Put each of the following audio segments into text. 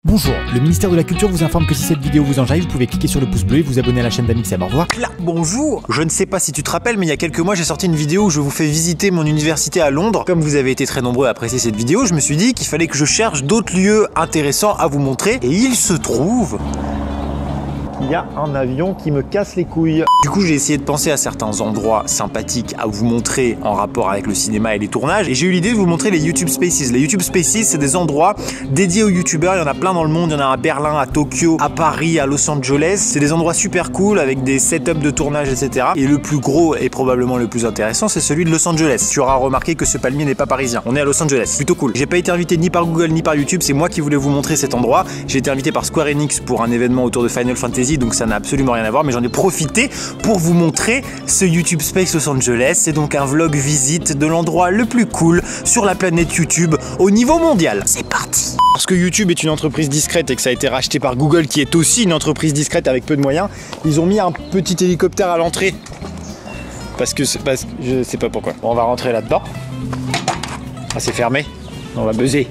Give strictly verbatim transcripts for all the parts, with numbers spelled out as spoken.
Bonjour, le ministère de la Culture vous informe que si cette vidéo vous enjaille, vous pouvez cliquer sur le pouce bleu et vous abonner à la chaîne d'Amixem. Au revoir. Là, bonjour. Je ne sais pas si tu te rappelles, mais il y a quelques mois, j'ai sorti une vidéo où je vous fais visiter mon université à Londres. Comme vous avez été très nombreux à apprécier cette vidéo, je me suis dit qu'il fallait que je cherche d'autres lieux intéressants à vous montrer. Et il se trouve... il y a un avion qui me casse les couilles. Du coup, j'ai essayé de penser à certains endroits sympathiques à vous montrer en rapport avec le cinéma et les tournages. Et j'ai eu l'idée de vous montrer les YouTube Spaces. Les YouTube Spaces, c'est des endroits dédiés aux YouTubeurs. Il y en a plein dans le monde. Il y en a à Berlin, à Tokyo, à Paris, à Los Angeles. C'est des endroits super cool avec des setups de tournage, et cetera. Et le plus gros et probablement le plus intéressant, c'est celui de Los Angeles. Tu auras remarqué que ce palmier n'est pas parisien. On est à Los Angeles. Plutôt cool. J'ai pas été invité ni par Google ni par YouTube. C'est moi qui voulais vous montrer cet endroit. J'ai été invité par Square Enix pour un événement autour de Final Fantasy. Donc ça n'a absolument rien à voir, mais j'en ai profité pour vous montrer ce YouTube Space Los Angeles. C'est donc un vlog visite de l'endroit le plus cool sur la planète YouTube au niveau mondial. C'est parti. Parce que YouTube est une entreprise discrète et que ça a été racheté par Google, qui est aussi une entreprise discrète avec peu de moyens, ils ont mis un petit hélicoptère à l'entrée. Parce que c'est parce que je sais pas pourquoi. Bon, on va rentrer là-dedans. Ah, c'est fermé. On va buzzer.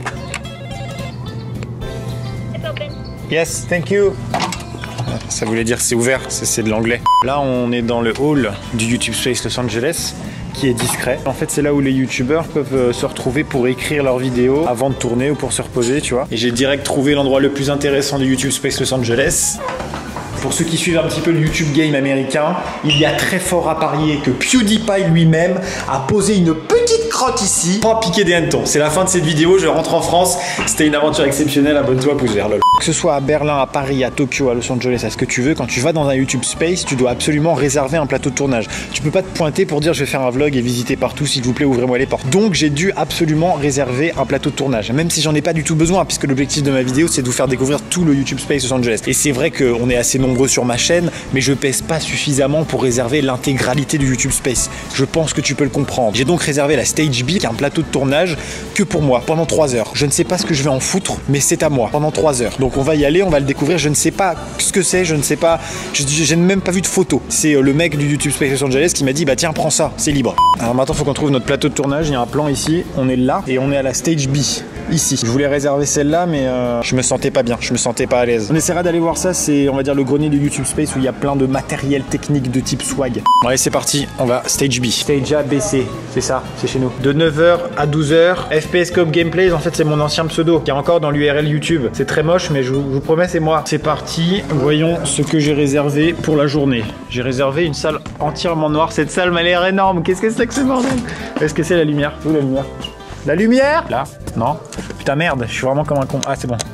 Yes, thank you. Ça voulait dire c'est ouvert, c'est de l'anglais. Là, on est dans le hall du YouTube Space Los Angeles, qui est discret. En fait, c'est là où les youtubeurs peuvent se retrouver pour écrire leurs vidéos avant de tourner ou pour se reposer, tu vois. Et j'ai direct trouvé l'endroit le plus intéressant du YouTube Space Los Angeles. Pour ceux qui suivent un petit peu le YouTube game américain, il y a très fort à parier que PewDiePie lui-même a posé une petite crotte ici pour piquer des hannetons. C'est la fin de cette vidéo, je rentre en France. C'était une aventure exceptionnelle, abonne-toi, pouce vert, lol. Que ce soit à Berlin, à Paris, à Tokyo, à Los Angeles, à ce que tu veux, quand tu vas dans un YouTube Space, tu dois absolument réserver un plateau de tournage. Tu peux pas te pointer pour dire je vais faire un vlog et visiter partout, s'il vous plaît, ouvrez-moi les portes. Donc j'ai dû absolument réserver un plateau de tournage, même si j'en ai pas du tout besoin, puisque l'objectif de ma vidéo c'est de vous faire découvrir tout le YouTube Space Los Angeles. Et c'est vrai qu'on est assez nombreux sur ma chaîne, mais je pèse pas suffisamment pour réserver l'intégralité du YouTube Space. Je pense que tu peux le comprendre. J'ai donc réservé la Stage B, qui est un plateau de tournage que pour moi, pendant trois heures. Je ne sais pas ce que je vais en foutre, mais c'est à moi, pendant trois heures. Donc on va y aller, on va le découvrir. Je ne sais pas ce que c'est, je ne sais pas, j'ai même pas vu de photo. C'est le mec du YouTube Space Los Angeles qui m'a dit bah tiens, prends ça, c'est libre. Alors maintenant, il faut qu'on trouve notre plateau de tournage. Il y a un plan ici, on est là et on est à la Stage B. Ici. Je voulais réserver celle-là, mais euh, je me sentais pas bien, je me sentais pas à l'aise. On essaiera d'aller voir ça, c'est on va dire le grenier du YouTube Space où il y a plein de matériel technique de type swag. Bon, allez, c'est parti, on va Stage B. Stage A, B, C, c'est ça, c'est chez nous. De neuf heures à douze heures, F P S Scope Gameplays, en fait c'est mon ancien pseudo qui est encore dans l'U R L YouTube. C'est très moche, mais je vous, je vous promets, c'est moi. C'est parti, voyons ce que j'ai réservé pour la journée. J'ai réservé une salle entièrement noire. Cette salle m'a l'air énorme. Qu'est-ce que c'est que ce bordel? Est-ce que c'est la lumière? Où la lumière? La lumière? Là? Non? Putain merde, je suis vraiment comme un con. Ah c'est bon.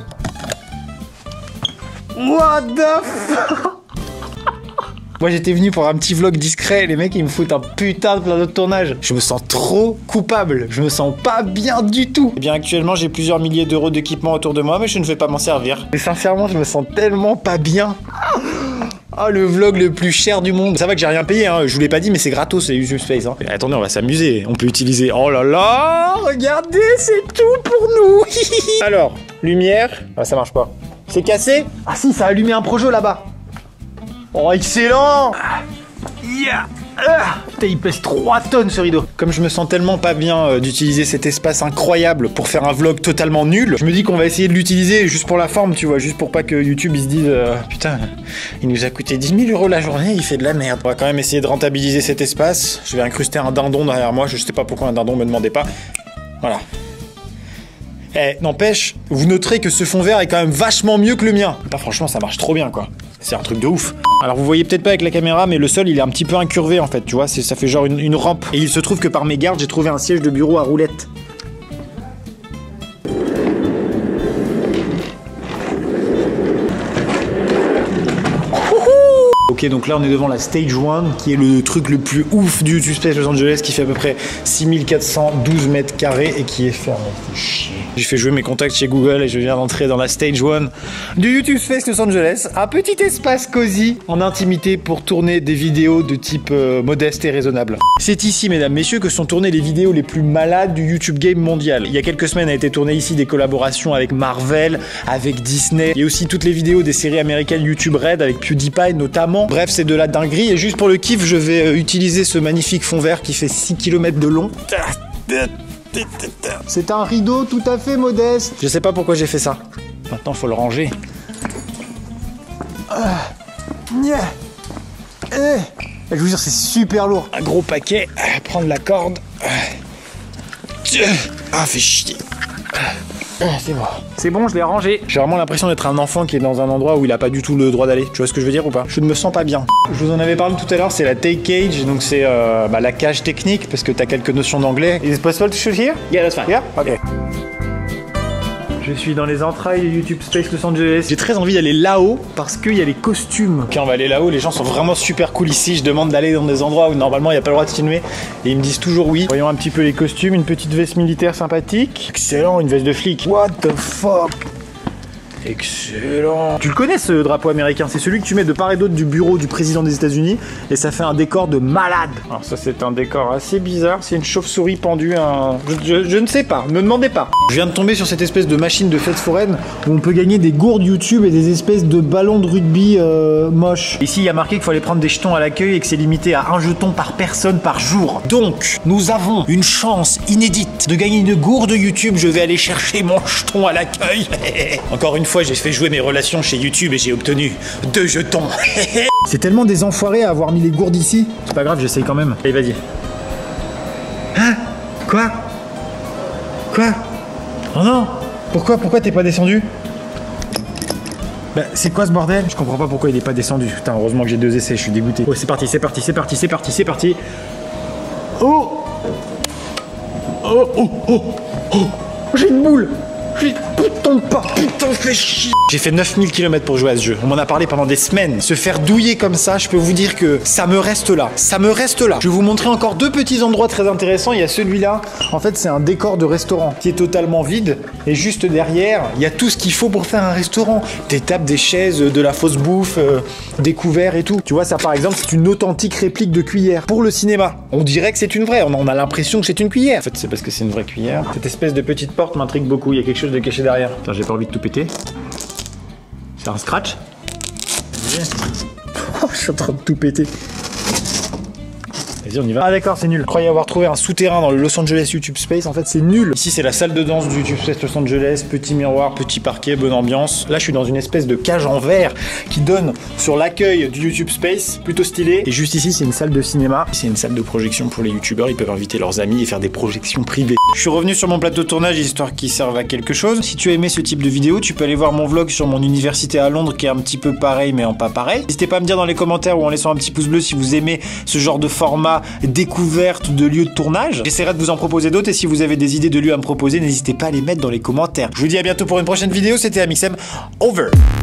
What the fuck? Moi j'étais venu pour un petit vlog discret, les mecs ils me foutent un putain de plateau de tournage. Je me sens trop coupable, je me sens pas bien du tout. Eh bien actuellement j'ai plusieurs milliers d'euros d'équipement autour de moi, mais je ne vais pas m'en servir. Mais sincèrement je me sens tellement pas bien. Ah, oh, le vlog le plus cher du monde. Ça va que j'ai rien payé, hein. Je vous l'ai pas dit, mais c'est gratos, c'est YouTube Space. Hein. Et attendez, on va s'amuser. On peut utiliser. Oh là là, regardez, c'est tout pour nous. Alors, lumière. Ah, ça marche pas. C'est cassé. Ah si, ça a allumé un projo là-bas. Oh, excellent. Yeah. Ah, putain, il pèse trois tonnes ce rideau. Comme je me sens tellement pas bien euh, d'utiliser cet espace incroyable pour faire un vlog totalement nul, je me dis qu'on va essayer de l'utiliser juste pour la forme, tu vois, juste pour pas que YouTube ils se disent euh, putain, il nous a coûté dix mille euros la journée, il fait de la merde. On va quand même essayer de rentabiliser cet espace. Je vais incruster un dindon derrière moi, je sais pas pourquoi un dindon, me demandez pas. Voilà. Eh, n'empêche, vous noterez que ce fond vert est quand même vachement mieux que le mien. Là, franchement, ça marche trop bien, quoi. C'est un truc de ouf. Alors, vous voyez peut-être pas avec la caméra, mais le sol, il est un petit peu incurvé, en fait, tu vois. Ça fait genre une, une rampe. Et il se trouve que par mégarde, j'ai trouvé un siège de bureau à roulettes. Ok, donc là on est devant la Stage un, qui est le truc le plus ouf du YouTube Space Los Angeles, qui fait à peu près six mille quatre cent douze mètres carrés et qui est fermé. C'est chier. J'ai fait jouer mes contacts chez Google et je viens d'entrer dans la Stage un du YouTube Space Los Angeles. Un petit espace cosy en intimité pour tourner des vidéos de type euh, modeste et raisonnable. C'est ici, mesdames, messieurs, que sont tournées les vidéos les plus malades du YouTube game mondial. Il y a quelques semaines a été tourné ici des collaborations avec Marvel, avec Disney, et aussi toutes les vidéos des séries américaines YouTube Red avec PewDiePie notamment. Bref, c'est de la dinguerie et juste pour le kiff, je vais euh, utiliser ce magnifique fond vert qui fait six kilomètres de long. C'est un rideau tout à fait modeste. Je sais pas pourquoi j'ai fait ça. Maintenant, faut le ranger. Ah, yeah. Eh, je vous jure, c'est super lourd. Un gros paquet, prendre la corde. Ah, fait chier. Ah, c'est bon. C'est bon, je l'ai rangé. J'ai vraiment l'impression d'être un enfant qui est dans un endroit où il a pas du tout le droit d'aller. Tu vois ce que je veux dire ou pas? Je ne me sens pas bien. Je vous en avais parlé tout à l'heure, c'est la take cage, donc c'est euh, bah, la cage technique parce que t'as quelques notions d'anglais. Is it possible to shoot here? Yeah, that's fine. Yeah? Ok. Je suis dans les entrailles du YouTube Space Los Angeles. J'ai très envie d'aller là-haut parce qu'il y a les costumes. Quand on va aller là-haut, les gens sont vraiment super cool ici. Je demande d'aller dans des endroits où normalement il n'y a pas le droit de filmer et ils me disent toujours oui. Voyons un petit peu les costumes. Une petite veste militaire sympathique. Excellent, une veste de flic. What the fuck? Excellent. Tu le connais ce drapeau américain? C'est celui que tu mets de part et d'autre du bureau du président des États-Unis et ça fait un décor de malade. Alors ça c'est un décor assez bizarre. C'est une chauve-souris pendue à un... Je, je, je ne sais pas, ne me demandez pas. Je viens de tomber sur cette espèce de machine de fête foraine où on peut gagner des gourdes YouTube et des espèces de ballons de rugby euh, moches. Ici il y a marqué qu'il faut aller prendre des jetons à l'accueil et que c'est limité à un jeton par personne par jour. Donc nous avons une chance inédite de gagner une gourde YouTube. Je vais aller chercher mon jeton à l'accueil. Encore une fois, j'ai fait jouer mes relations chez YouTube et j'ai obtenu deux jetons. C'est tellement des enfoirés à avoir mis les gourdes ici. C'est pas grave, j'essaye quand même. Allez, vas-y. Hein? Quoi? Quoi? Oh non! Pourquoi, pourquoi t'es pas descendu? Bah, c'est quoi ce bordel? Je comprends pas pourquoi il est pas descendu. Putain, heureusement que j'ai deux essais, je suis dégoûté. Oh, c'est parti, c'est parti, c'est parti, c'est parti, c'est parti. Oh! Oh, oh, oh, oh! J'ai une boule! Putain de pas, putain, fais chier. J'ai fait neuf mille kilomètres pour jouer à ce jeu. On m'en a parlé pendant des semaines. Se faire douiller comme ça, je peux vous dire que ça me reste là. Ça me reste là. Je vais vous montrer encore deux petits endroits très intéressants. Il y a celui-là. En fait, c'est un décor de restaurant qui est totalement vide. Et juste derrière, il y a tout ce qu'il faut pour faire un restaurant. Des tables, des chaises, de la fausse bouffe, euh, des couverts et tout. Tu vois, ça par exemple, c'est une authentique réplique de cuillère pour le cinéma. On dirait que c'est une vraie. On a l'impression que c'est une cuillère. En fait, c'est parce que c'est une vraie cuillère. Cette espèce de petite porte m'intrigue beaucoup. Il y a quelque chose de caché derrière. Putain, j'ai pas envie de tout péter. C'est un scratch. Oh, je suis en train de tout péter. Vas-y, on y va. Ah d'accord, c'est nul. Je croyais avoir trouvé un souterrain dans le Los Angeles YouTube Space. En fait, c'est nul. Ici, c'est la salle de danse du YouTube Space Los Angeles. Petit miroir, petit parquet, bonne ambiance. Là, je suis dans une espèce de cage en verre qui donne sur l'accueil du YouTube Space. Plutôt stylé. Et juste ici, c'est une salle de cinéma. C'est une salle de projection pour les YouTubeurs. Ils peuvent inviter leurs amis et faire des projections privées. Je suis revenu sur mon plateau de tournage histoire qu'il serve à quelque chose. Si tu as aimé ce type de vidéo, tu peux aller voir mon vlog sur mon université à Londres qui est un petit peu pareil mais en pas pareil. N'hésitez pas à me dire dans les commentaires ou en laissant un petit pouce bleu si vous aimez ce genre de format découverte de lieux de tournage. J'essaierai de vous en proposer d'autres et si vous avez des idées de lieux à me proposer, n'hésitez pas à les mettre dans les commentaires. Je vous dis à bientôt pour une prochaine vidéo. C'était Amixem, over.